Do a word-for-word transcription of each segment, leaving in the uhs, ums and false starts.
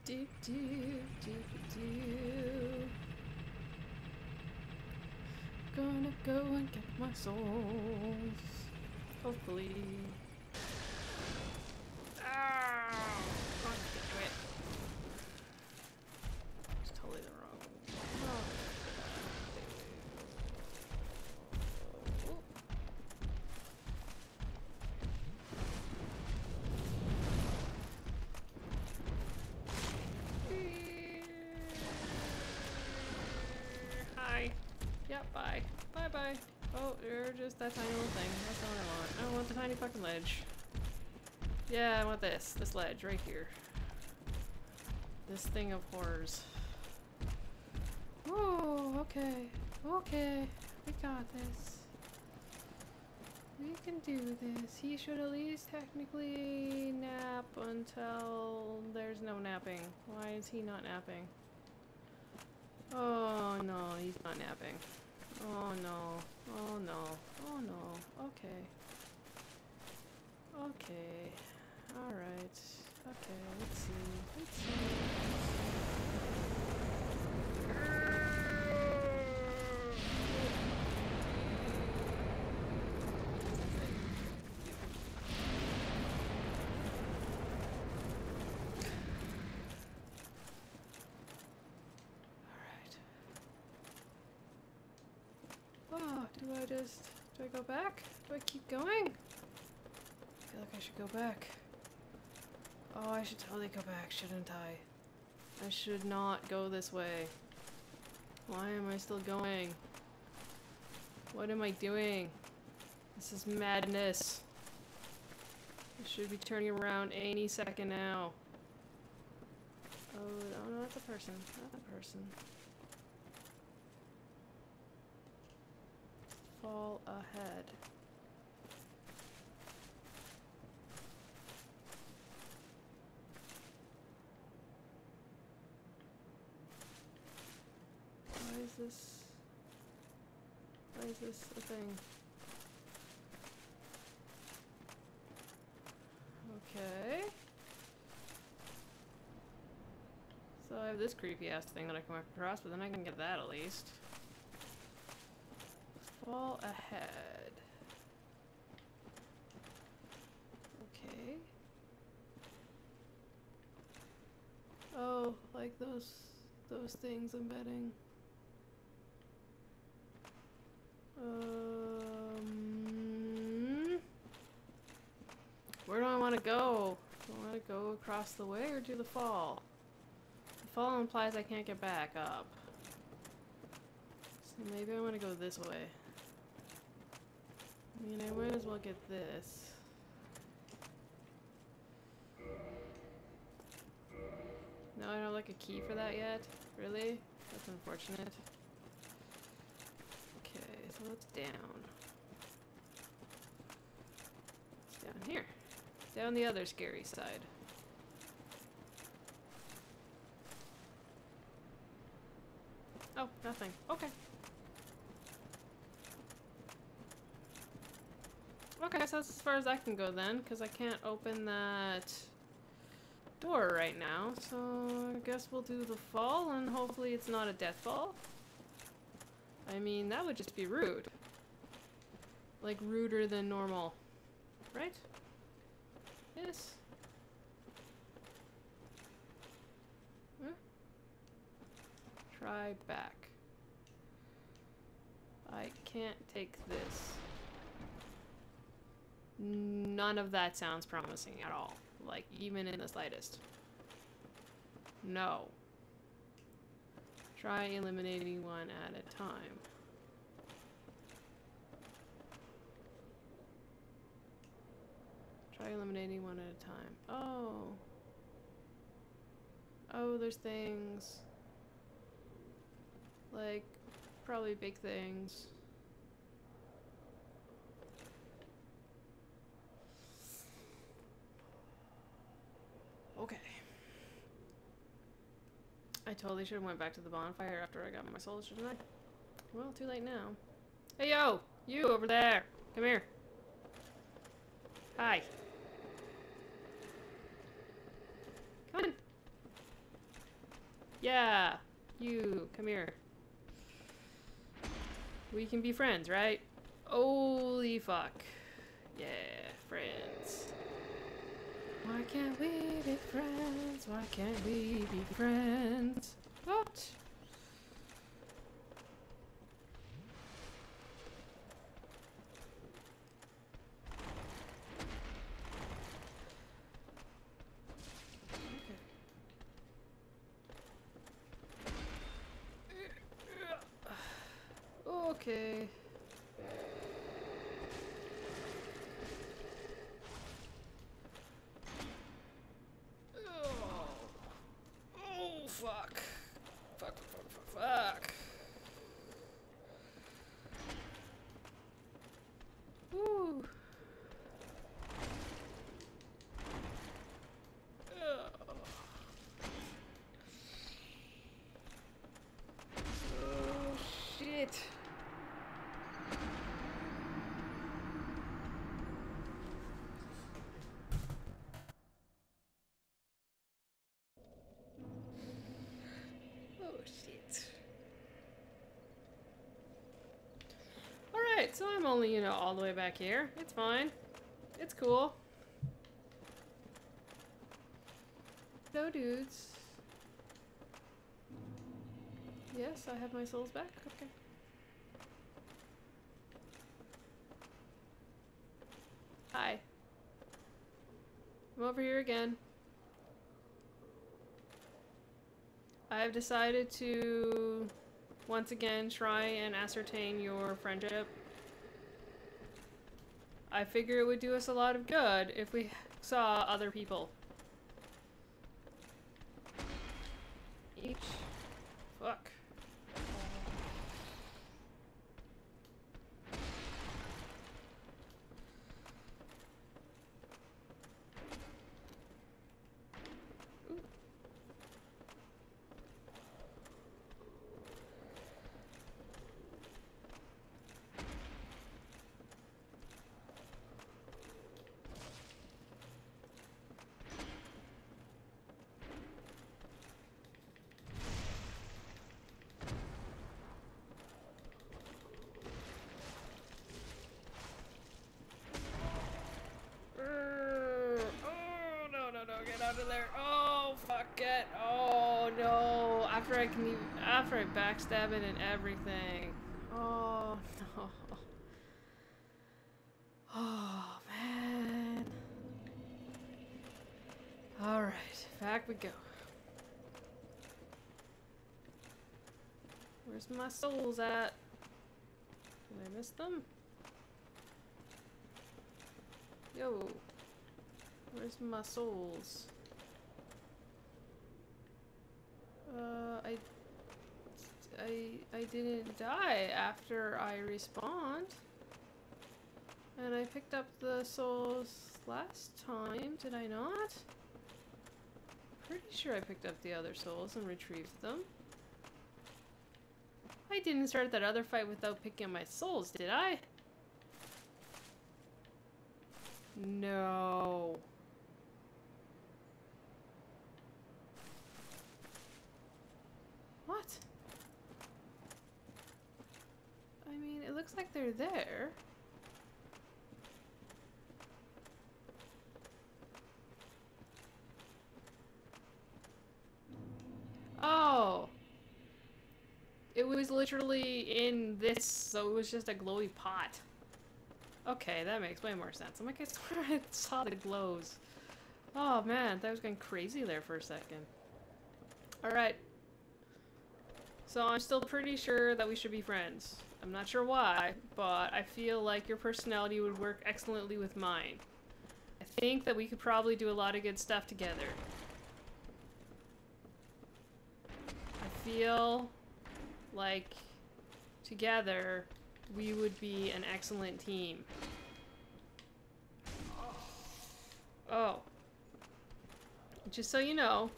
do, do, do, do. Gonna go and get my souls. Hopefully. Ah! God damn it. It's totally the wrong. Oh. Hi. Yep, bye. Bye bye. Oh, you're just that tiny little thing. That's all I want. I don't want the tiny fucking ledge. Yeah, I want this. This ledge right here. This thing of horrors. Oh, okay. Okay. We got this. We can do this. He should at least technically nap until there's no napping. Why is he not napping? Oh no, he's not napping. Oh no. Oh no. Oh no. Okay. Okay. Alright. Okay, let's see. Let's see. Oh, do I just... do I go back? Do I keep going? I feel like I should go back. Oh, I should totally go back, shouldn't I? I should not go this way. Why am I still going? What am I doing? This is madness. I should be turning around any second now. Oh, no, not the person. Not the person. Fall ahead. Why is this... Why is this a thing? Okay. So I have this creepy ass thing that I come across, but then I can get that at least. Fall ahead. Okay. Oh, like those those things I'm betting. Um, where do I want to go? Do I want to go across the way or do the fall? The fall implies I can't get back up. So maybe I want to go this way. I mean, I might as well get this. No, I don't have like a key for that yet? Really? That's unfortunate. Okay, so what's down? It's down here. Down the other scary side. Oh, nothing. Okay. Okay, so that's as far as I can go then, because I can't open that door right now. So I guess we'll do the fall, and hopefully it's not a death fall. I mean, that would just be rude. Like, ruder than normal. Right? Yes? Huh? Try back. I can't take this. None of that sounds promising at all. Like, even in the slightest. No. Try eliminating one at a time. Try eliminating one at a time. Oh. Oh, there's things. Like, probably big things. Okay. I totally should have went back to the bonfire after I got my soul, shouldn't I? Well, too late now. Hey, yo! You over there! Come here. Hi. Come on. Yeah, you, come here. We can be friends, right? Holy fuck. Yeah, friends. Why can't we be friends? Why can't we be friends? What? Okay. Oh, oh fuck. Fuck, fuck, fuck, fuck. Woo. Oh. Oh, shit. Oh, shit. Alright, so I'm only, you know, all the way back here. It's fine. It's cool. No dudes. Yes, I have my souls back. Okay. Hi. I'm over here again. I have decided to once again try and ascertain your friendship. I figure it would do us a lot of good if we saw other people. Each. Fuck. Out of there. Oh, fuck it. Oh, no. After I can even, after I backstab it and everything. Oh, no. Oh, man. Alright, back we go. Where's my souls at? Did I miss them? Yo. Where's my souls? Uh, I, I, I didn't die after I respawned. And I picked up the souls last time, did I not? Pretty sure I picked up the other souls and retrieved them. I didn't start that other fight without picking up my souls, did I? No. What? I mean, it looks like they're there. Oh. It was literally in this, so it was just a glowy pot. Okay, that makes way more sense. I'm like, I swear I saw the glows. Oh man, that was going crazy there for a second. Alright. So I'm still pretty sure that we should be friends. I'm not sure why, but I feel like your personality would work excellently with mine. I think that we could probably do a lot of good stuff together. I feel like together we would be an excellent team. Oh. Just so you know,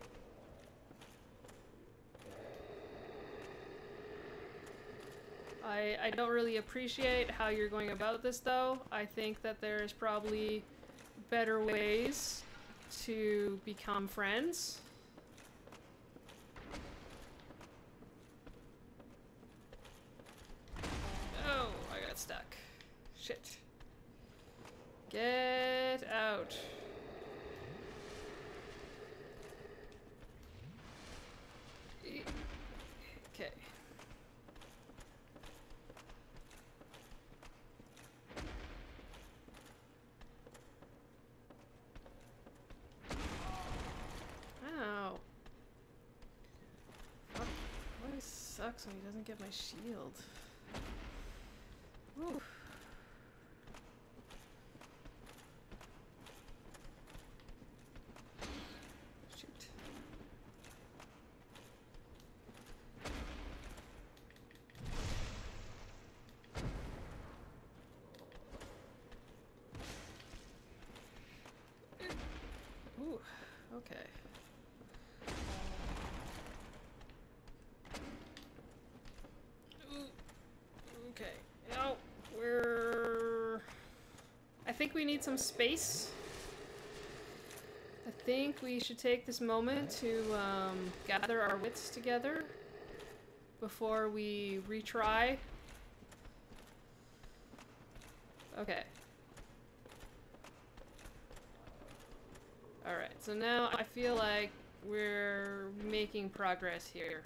I, I don't really appreciate how you're going about this though. I think that there's probably better ways to become friends. Get out. Okay. Ow. Fuck. Always sucks when he doesn't get my shield. Whew. Shoot. Ooh, okay. Ooh, okay. Now we're. I think we need some space. I think we should take this moment to um, gather our wits together before we retry. Okay. Alright, so now I feel like we're making progress here.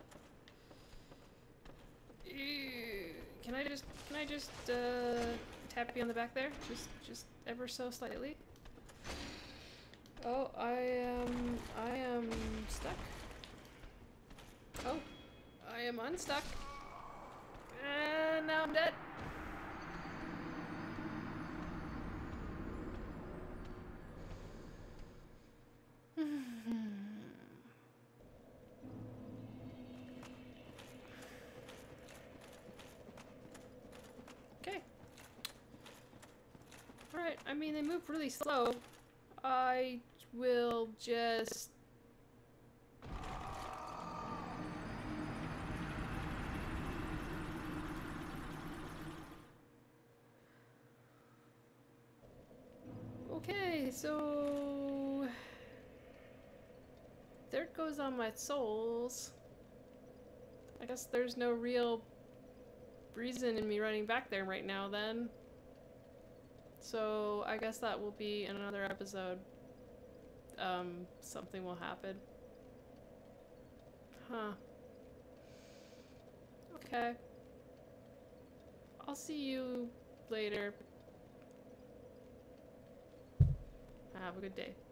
Ew. Can I just, can I just, uh, tap you on the back there? Just, just ever so slightly? Oh, I am, I am stuck. Oh, I am unstuck. And now I'm dead. Okay. Alright, I mean, they move really slow. I will just... Okay, so... There goes on my souls. I guess there's no real reason in me running back there right now then. So I guess that will be in another episode. Um, something will happen. Huh. Okay. I'll see you later. Have a good day.